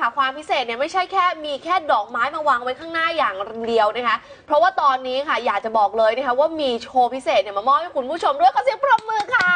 ความพิเศษเนี่ยไม่ใช่แค่มีแค่ดอกไม้มาวางไว้ข้างหน้าอย่างเดียวนะคะเพราะว่าตอนนี้ค่ะอยากจะบอกเลยนะคะว่ามีโชว์พิเศษเนี่ยมามอบให้คุณผู้ชมด้วยขอเสียงปรบมือค่ะ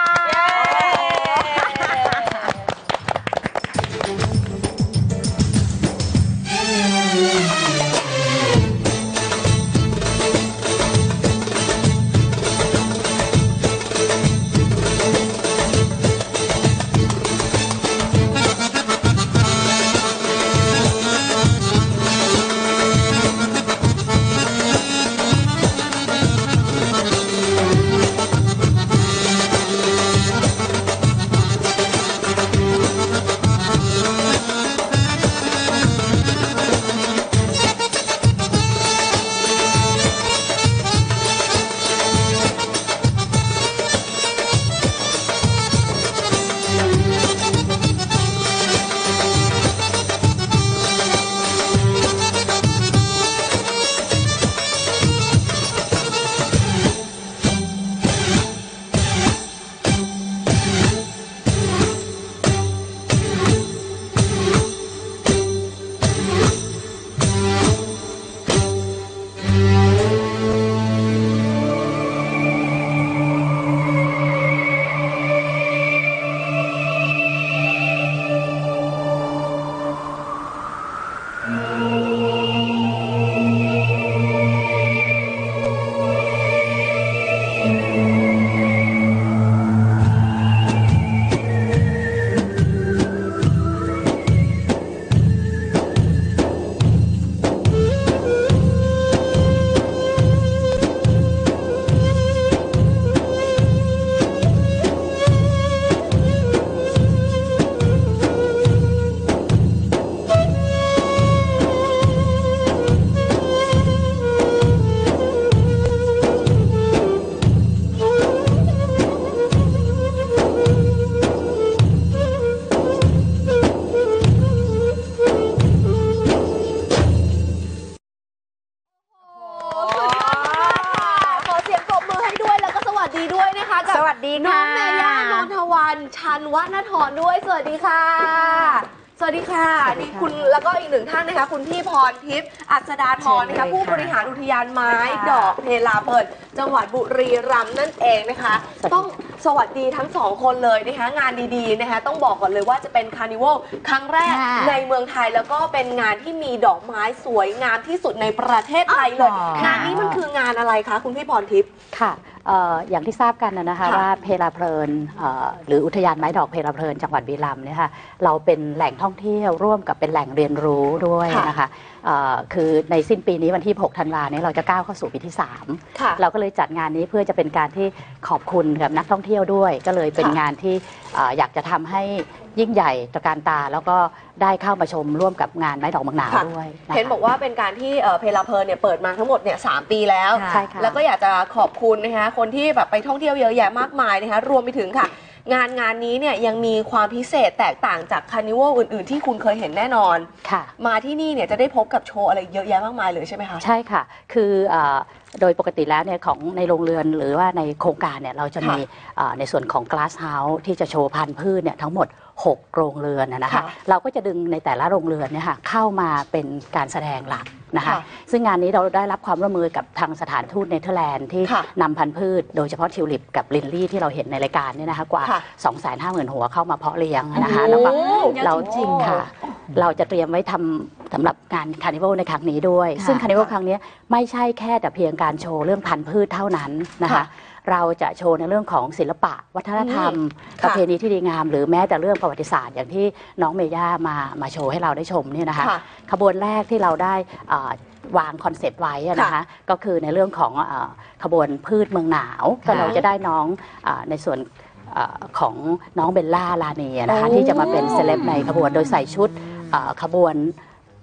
สวัสดีค่ะน้องเมย่านนทวรรณ ชันวนธรด้วยสวัสดีค่ะสวัสดีค่ะนี่คุณแล้วก็อีกหนึ่งท่านนะคะคุณพี่พรทิพย์อัศดาธรนะคะผู้บริหารอุทยานไม้ดอกเพลาเพลินจังหวัดบุรีรัมย์นั่นเองนะคะต้องสวัสดีทั้งสองคนเลยนะคะงานดีๆนะคะต้องบอกก่อนเลยว่าจะเป็นคาร์นิวัลครั้งแรกในเมืองไทยแล้วก็เป็นงานที่มีดอกไม้สวยงามที่สุดในประเทศไทยเลยงานนี้มันคืองานอะไรคะคุณพี่พรทิพย์ค่ะอย่างที่ทราบกันนะคะว่าเพลาเพลินหรืออุทยานไม้ดอกเพลาเพลินจังหวัดบุรีรัมย์เนี่ยค่ะเราเป็นแหล่งท่องเที่ยวร่วมกับเป็นแหล่งเรียนรู้ด้วยนะคะคือในสิ้นปีนี้วันที่ 6 ธันวาคมเราจะก้าวเข้าสู่ปีที่ 3เราก็เลยจัดงานนี้เพื่อจะเป็นการที่ขอบคุณกับนักท่องเที่ยวด้วยก็เลยเป็นงานที่อยากจะทำให้ยิ่งใหญ่ตระการตาแล้วก็ได้เข้ามาชมร่วมกับงานไม้ดอกเมืองหนาวด้วยเห็นบอกว่าเป็นการที่เพลาเพลินเนี่ยเปิดมาทั้งหมดเนี่ย3 ปีแล้วแล้วก็อยากจะขอบคุณนะคะคนที่แบบไปท่องเที่ยวเยอะแยะมากมายนะคะรวมไปถึงค่ะงานนี้เนี่ยยังมีความพิเศษแตกต่างจากคาร์นิวัลอื่นๆที่คุณเคยเห็นแน่นอนมาที่นี่เนี่ยจะได้พบกับโชว์อะไรเยอะแยะมากมายเลยใช่ไหมคะใช่ค่ะคือโดยปกติแล้วเนี่ยของในโรงเรือนหรือว่าในโครงการเนี่ยเราจะมีในส่วนของ Glass House ที่จะโชว์พันธุ์พืชเนี่ยทั้งหมด6 โรงเรือนนะคะเราก็จะดึงในแต่ละโรงเรือนเนี่ยค่ะเข้ามาเป็นการแสดงหลักนะคะซึ่งงานนี้เราได้รับความร่วมมือกับทางสถานทูตเนเธอร์แลนด์ที่นำพันธุ์พืชโดยเฉพาะทิวลิปกับลินลี่ที่เราเห็นในรายการเนี่ยนะคะกว่า 250,000 หัวเข้ามาเพาะเลี้ยงนะคะแล้วก็เราจริงค่ะเราจะเตรียมไว้ทำสำหรับงานคาร์นิวัลในครั้งนี้ด้วยซึ่งคาร์นิวัลครั้งนี้ไม่ใช่แค่แต่เพียงการโชว์เรื่องพันธุ์พืชเท่านั้นนะคะเราจะโชว์ในเรื่องของศิลปะวัฒนธรรมประเพณีที่ดีงามหรือแม้แต่เรื่องประวัติศาสตร์อย่างที่น้องเมย่ามาโชว์ให้เราได้ชมเนี่ยนะคะขบวนแรกที่เราได้วางคอนเซปต์ไว้นะคะก็คือในเรื่องของขบวนพืชเมืองหนาวก็เราจะได้น้องในส่วนของน้องเบลล่าลาเนียนะคะที่จะมาเป็นเซเลบในขบวนโดยใส่ชุดขบวน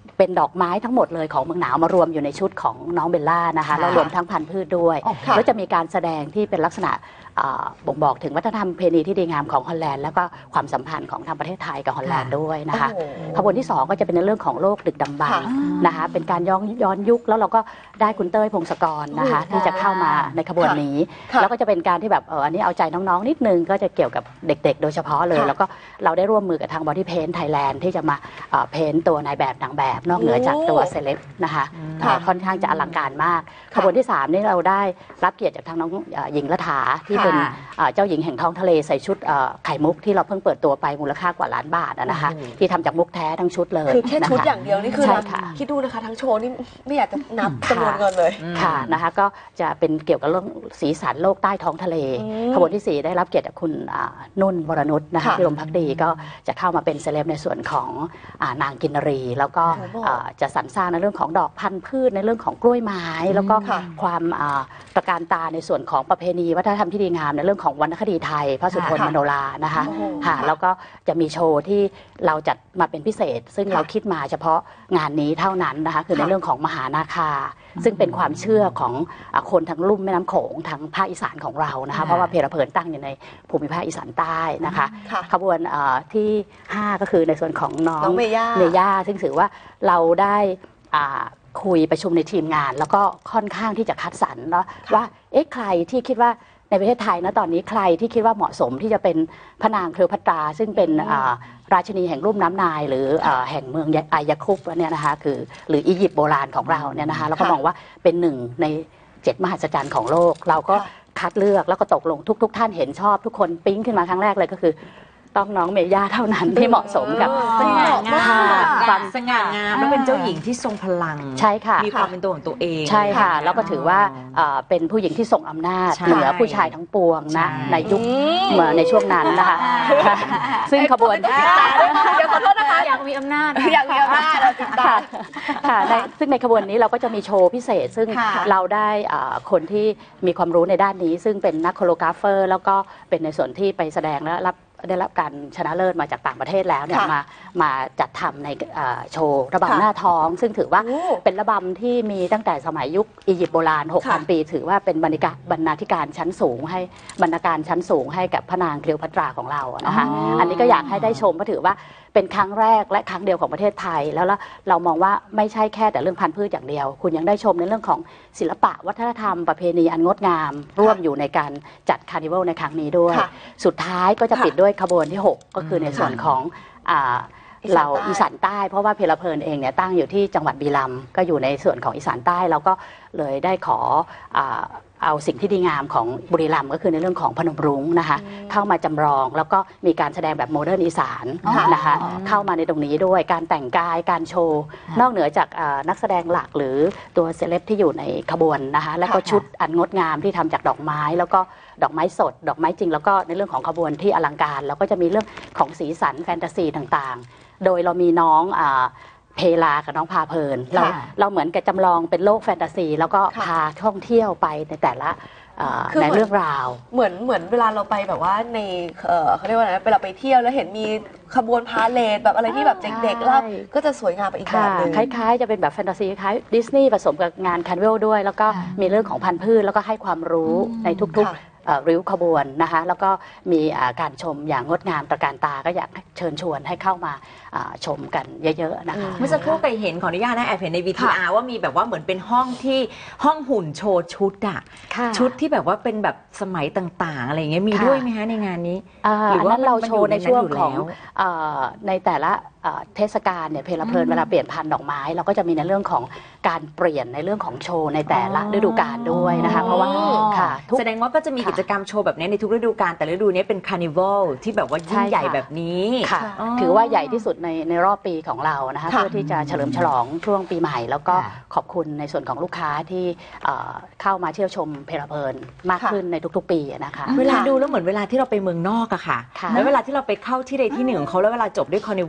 เป็นดอกไม้ทั้งหมดเลยของเมืองหนาวมารวมอยู่ในชุดของน้องเบลล่านะคะแล้วรวมทั้งพันธุ์พืชด้วยแล้วจะมีการแสดงที่เป็นลักษณะบ่งบอกถึงวัฒนธรรมประเพณีที่ดีงามของฮอลแลนด์แล้วก็ความสัมพันธ์ของทางประเทศไทยกับฮอลแลนด์ด้วยนะคะขบวนที่ 2 ก็จะเป็นในเรื่องของโลกดึกดำบรรพ์นะคะเป็นการย้อนยุคแล้วเราก็ได้คุณเต้ยพงศกรนะคะที่จะเข้ามาในขบวนนี้แล้วก็จะเป็นการที่แบบอันนี้เอาใจน้องๆนิดนึงก็จะเกี่ยวกับเด็กๆโดยเฉพาะเลยแล้วก็เราได้ร่วมมือกับทางบอดี้เพนท์ไทยแลนด์ที่จะมาเพ้นตัวนายแบบนางแบบนอกเหนือจากตัวเซเลบนะคะค่อนข้างจะอลังการมากขบวนที่ 3นี่เราได้รับเกียรติจากทางน้องหญิงรัฐาที่เป็นเจ้าหญิงแห่งท้องทะเลใส่ชุดไข่มุกที่เราเพิ่งเปิดตัวไปมูลค่ากว่าล้านบาทนะคะที่ทำจากมุกแท้ทั้งชุดเลยคือแค่ชุดอย่างเดียวนี่คือคิดดูนะคะทั้งโชว์นี่ไม่อยากจะนับจำนวนเงินเลยค่ะนะคะก็จะเป็นเกี่ยวกับเรื่องสีสันโลกใต้ท้องทะเลขบวนที่ 4ได้รับเกียรติจากคุณนุ่นวรนุชนะคะพิรมภักดีก็จะเข้ามาเป็นเซเลบในส่วนของนางกินรีแล้วก็จะสรรสร้างในเรื่องของดอกพันธุ์พืชในเรื่องของกล้วยไม้แล้วก็ความตระการตาในส่วนของประเพณีวัฒนธรรมที่ดีงามในเรื่องของวรรณคดีไทยพระสุทนมโนรานะคะค่ะแล้วก็จะมีโชว์ที่เราจัดมาเป็นพิเศษซึ่งเราคิดมาเฉพาะงานนี้เท่านั้นนะคะคือในเรื่องของมหานาคาซึ่งเป็นความเชื่อของคนทางลุ่มแม่น้ำโขงทางภาคอีสานของเรานะคะเพราะว่าเพลเพลินตั้งอยู่ในภูมิภาคอีสานใต้นะคะขบวนที่ 5 ก็คือในส่วนของน้องเมย่าซึ่งถือว่าเราได้คุยประชุมในทีมงานแล้วก็ค่อนข้างที่จะคัดสรรเนาะว่าใครที่คิดว่าในประเทศไทยนะตอนนี้ใครที่คิดว่าเหมาะสมที่จะเป็นพระนางเคลีโอพัตราซึ่งเป็นราชินีแห่งลุ่มน้ำนายหรือแห่งเมืองอายาคุปเนี่ยนะคะคือหรืออียิปต์โบราณของเราเนี่ยนะคะแล้วก็มองว่าเป็นหนึ่งใน7 มหัศจรรย์ของโลกเราก็คัดเลือกแล้วก็ตกลงทุกท่านเห็นชอบทุกคนปิ๊งขึ้นมาครั้งแรกเลยก็คือต้องน้องเมย่าเท่านั้นที่เหมาะสมกับสง่างามความสง่างามแล้วเป็นเจ้าหญิงที่ทรงพลังใช่ค่ะมีความเป็นตัวของตัวเองใช่ค่ะแล้วก็ถือว่าเป็นผู้หญิงที่ทรงอำนาจเหนือผู้ชายทั้งปวงนะในยุคในช่วงนั้นนะคะซึ่งขบวนเดี๋ยวขอโทษนะคะอยากมีอำนาจอยากมีอำนาจเราติดตามค่ะซึ่งในขบวนนี้เราก็จะมีโชว์พิเศษซึ่งเราได้คนที่มีความรู้ในด้านนี้ซึ่งเป็นนักโคโรกราฟเฟอร์แล้วก็เป็นในส่วนที่ไปแสดงและได้รับการชนะเลิศมาจากต่างประเทศแล้วเนี่ยมาจัดทำในโชว์ระบำหน้าท้องซึ่งถือว่าเป็นระบำที่มีตั้งแต่สมัยยุคอียิปต์โบราณ 6,000 ปีถือว่าเป็นบรรณาธิการชั้นสูงให้บรรณาการชั้นสูงให้กับพระนางเคลีโอพัตราของเรานะคะอันนี้ก็อยากให้ได้ชมเพราะถือว่าเป็นครั้งแรกและครั้งเดียวของประเทศไทยแล้วเรามองว่าไม่ใช่แค่แต่เรื่องพันธุ์พืชอย่างเดียวคุณยังได้ชมในเรื่องของศิลปะวัฒนธรรมประเพณีอันงดงามร่วมอยู่ในการจัดคาร์นิวัลในครั้งนี้ด้วยสุดท้ายก็จะปิดด้วยขบวนที่ 6 ก็คือในส่วนของเราอีสานใต้เพราะว่าเพลเพลินเองเนี่ยตั้งอยู่ที่จังหวัดบุรีรัมย์ก็อยู่ในส่วนของอีสานใต้เราก็เลยได้ขอเอาสิ่งที่ดีงามของบุรีรัมย์ก็คือในเรื่องของพนมรุ้งนะคะเข้ามาจำลองแล้วก็มีการแสดงแบบโมเดิร์นอีสานนะคะเข้ามาในตรงนี้ด้วยการแต่งกายการโชว์นอกเหนือจากนักแสดงหลักหรือตัวเซเลบที่อยู่ในขบวนนะคะแล้วก็ชุดอันงดงามที่ทำจากดอกไม้แล้วก็ดอกไม้สดดอกไม้จริงแล้วก็ในเรื่องของขบวนที่อลังการแล้วก็จะมีเรื่องของสีสันแฟนตาซีต่างๆโดยเรามีน้องเพลากับน้องพาเพลินเราเหมือนกับจำลองเป็นโลกแฟนตาซีแล้วก็พาท่องเที่ยวไปในแต่ละในเรื่องราวเหมือนเวลาเราไปแบบว่าในเขาเรียกว่าอะไรเวลาไปเที่ยวแล้วเห็นมีขบวนพาเลทแบบอะไรที่แบบเด็กๆแล้วก็จะสวยงามไปอีกแบบนึงคล้ายๆจะเป็นแบบแฟนตาซีคล้ายดิสนีย์ผสมกับงานคาร์นิวัลด้วยแล้วก็มีเรื่องของพันธุ์พืชแล้วก็ให้ความรู้ในทุกๆริ้วขบวนนะคะแล้วก็มีการชมอย่างงดงามตระการตาก็อยากเชิญชวนให้เข้ามาชมกันเยอะๆนะคะเมื่อสักครู่ไปเห็นขออนุญาตนะแอบเห็นใน VTR ว่ามีแบบว่าเหมือนเป็นห้องที่ห้องหุ่นโชว์ชุดอะชุดที่แบบว่าเป็นแบบสมัยต่างๆอะไรอย่างเงี้ยมีด้วยไหมคะในงานนี้หรือว่าเราโชว์ในช่วงของในแต่ละเทศกาลเนี่ยเพลเพลินเวลาเปลี่ยนพันธุ์ดอกไม้เราก็จะมีในเรื่องของการเปลี่ยนในเรื่องของโชว์ในแต่ละฤดูกาลด้วยนะคะเพราะว่าค่ะแสดงว่าก็จะมีกิจกรรมโชว์แบบนี้ในทุกฤดูกาลแต่ฤดูนี้เป็นคาร์นิวัลที่แบบว่ายิ่งใหญ่แบบนี้ค่ะถือว่าใหญ่ที่สุดในรอบปีของเรานะคะเพื่อที่จะเฉลิมฉลองช่วงปีใหม่แล้วก็ขอบคุณในส่วนของลูกค้าที่เข้ามาเที่ยวชมเพลเพลินมากขึ้นในทุกๆปีนะคะเวลาดูแล้วเหมือนเวลาที่เราไปเมืองนอกอะค่ะแล้วเวลาที่เราไปเข้าที่ใดที่หนึ่งของเขาแล้วเวลาจบด้วยคาร์นิวัลเขาก็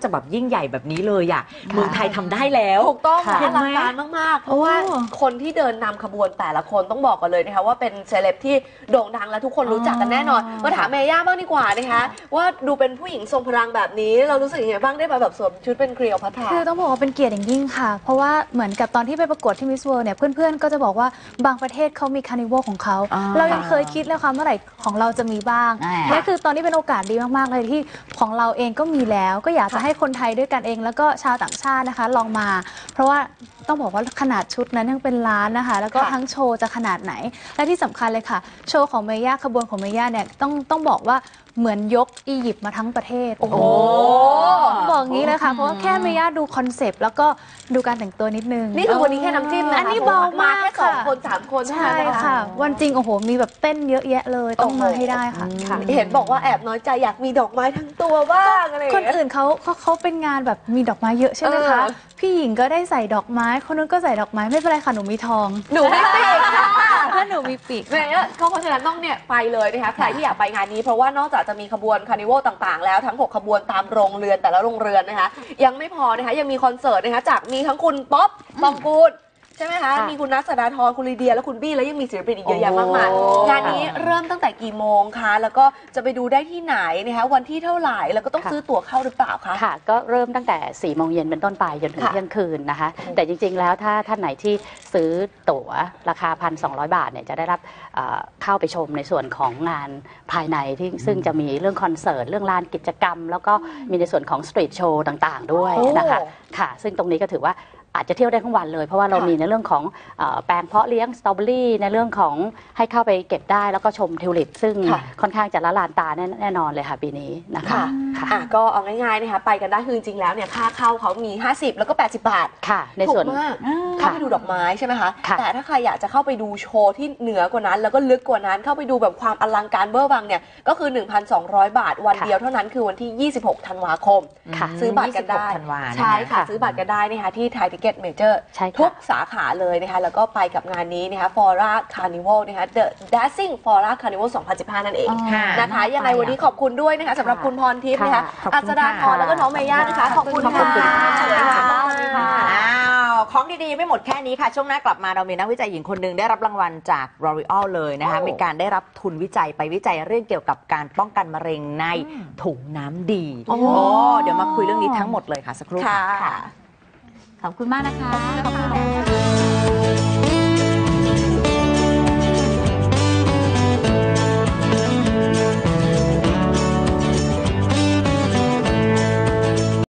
จะแบบยิ่งใหญ่แบบนี้เลยอ่ะเมืองไทยทำได้แล้วถูกต้องค่ะอลังการมากๆ เพราะว่าโอ้คนที่เดินนำขบวนแต่ละคนต้องบอกกันเลยนะคะว่าเป็นเซเลบที่โด่งดังและทุกคนรู้จักกันแน่นอนมาถามเมย่าบ้างดีกว่านะคะว่าดูเป็นผู้หญิงทรงพลังแบบนี้เรารู้สึกยังไงบ้างได้มาแบบสวมชุดเป็นเกลียวพัทราคือต้องบอกว่าเป็นเกียรติอย่างยิ่งค่ะ เพราะว่าเหมือนกับตอนที่ไปประกวดที่มิสเวิลด์เนี่ยเพื่อนๆก็จะบอกว่าบางประเทศเขามีคาร์นิวัลของเขา เรายังเคยคิดเลยค่ะเมื่อไหร่ของเราจะมีบ้างและคือตอนนี้เป็นโอกาสดีมากๆเลยที่ของเราเองก็มีแล้ว ก็อยากจะให้คนไทยด้วยกันเอง แล้วก็ชาวต่างชาตินะคะลองมา เพราะว่าต้องบอกว่าขนาดชุดนั้นยังเป็นล้านนะคะ แล้วก็ทั้งโชว์จะขนาดไหน และที่สำคัญเลยค่ะ โชว์ของเมย่าขบวนของเมย่าเนี่ยต้องบอกว่าเหมือนยกอียิปต์มาทั้งประเทศโอ้โหบอกงี้เลยค่ะ เพราะว่าแค่เมย่าดูคอนเซปต์แล้วก็ดูการแต่งตัวนิดนึงนี่คือวันนี้แค่น้ำจิ้มนะคะอันนี้เบามากแค่สองค่ะคนสามคนเท่าใช่นั้นนค่ะ วันจริงโอ้โหมีแบบเต้นเยอะแยะเลยต้องมาให้ได้ค่ะเห็นบอกว่าแอบน้อยใจอยากมีดอกไม้ทั้งตัวบ้างอะไรอย่างคนเงี้ยอื่นเขาเป็นงานแบบมีดอกไม้เยอะใช่ไหมคะ พี่หญิงก็ได้ใส่ดอกไม้คนนู้นก็ใส่ดอกไม้ไม่เป็นไรค่ะหนูมีทองหนูไม่ติดค่ะและหนูมีปีกเนี่ยก็เพราะฉะนั้นต้องเนี่ยไปเลยนะคะใครที่อยากไปงานนี้เพราะว่านอกจากจะมีขบวนคาร์นิวัลต่างๆ แล้วทั้ง 6 ขบวนตามโรงเรือนแต่ละโรงเรือนนะคะยังไม่พอนะคะยังมีคอนเสิร์ตนะคะจากมีทั้งคุณป๊อปปองกูลใช่ไหมคะมีคุณนัทสดาธรคุณลีเดียและคุณบี้แล้วยังมีศิลปินอีกเยอะแยะมากมายโอ้งานนี้เริ่มตั้งแต่กี่โมงคะแล้วก็จะไปดูได้ที่ไหนนะคะวันที่เท่าไหร่แล้วก็ต้องซื้อตั๋วเข้าหรือเปล่าคะค่ะก็เริ่มตั้งแต่4 โมงเย็นเป็นต้นไปจนถึงค่ะเที่ยงคืนนะคะ แต่จริงๆแล้วถ้าท่านไหนที่ซื้อตั๋วราคา 1,200 บาทเนี่ยจะได้รับเข้าไปชมในส่วนของงานภายในที่ซึ่งจะมีเรื่องคอนเสิร์ตเรื่องลานกิจกรรม แล้วก็มีในส่วนของสตรีทโชว์ต่างๆ ด้วยนะคะค่ะซึ่งตรงนี้ก็ถือว่าอาจจะเที่ยวได้ทั้งวันเลย เพราะว่าเรามีในเรื่องของแปลงเพาะเลี้ยงสตรอเบอรี่ในเรื่องของให้เข้าไปเก็บได้แล้วก็ชมทิวลิปซึ่งค่อนข้างจะละลานตาแน่นอนเลยค่ะปีนี้นะคะอ่ะก็เอาง่ายๆนะคะไปกันได้คือจริงๆแล้วเนี่ยค่าเข้าเขามี 50 แล้วก็ 80 บาทค่ะในส่วนถูกมากค่ะเข้าไปดูดอกไม้ใช่ไหมคะค่ะแต่ถ้าใครอยากจะเข้าไปดูโชว์ที่เหนือกว่านั้น แล้วก็ลึกกว่านั้นเข้าไปดูแบบความอลังการเบอร์วังเนี่ยก็คือ 1,200 บาทวันเดียวเท่านั้นคือวันที่ 26 ธันวาคมค่ะซื้อบัตรกันได้ 26ธันวานะคะใช่ค่ะค่ะซื้อบัตรกันได้นะคะที่ไทยทิเก็ตเมเจอร์ใช่ค่ะทุกสาขาเลยนะคะแล้วก็ไปกับงานนี้นะคะ Fora Carnival นะคะ The Dancing Fora Carnival 2015 นั่นเองค่ะนะคะยังไงวันนี้ขอบคุณด้วยนะคะสำหรับคุณพรทิพย์นะคะขอบคุณอัศดาธรค่ะแล้วก็น้องเมย่านะคะขอบคุณขอบคุณค่ะค่ะสวัสดีค่ะอ้าวของดีๆไม่หมดแค่นี้ค่ะ ช่วงหน้ากลับมาเรามีนักวิจัยหญิงคนหนึ่งได้รับรางวัลจาก L'Oreal เลยนะคะโอ้มีการได้รับทุนวิจัยไปวิจัยเรื่องเกี่ยวกับการป้องกันมะเร็งในถุงน้ำดีโอ้เดี๋ยวมาคุยเรื่องนี้ทั้งหมดเลยค่ะสักครู่ค่ะค่ะขอบคุณมากนะคะขอบคุณ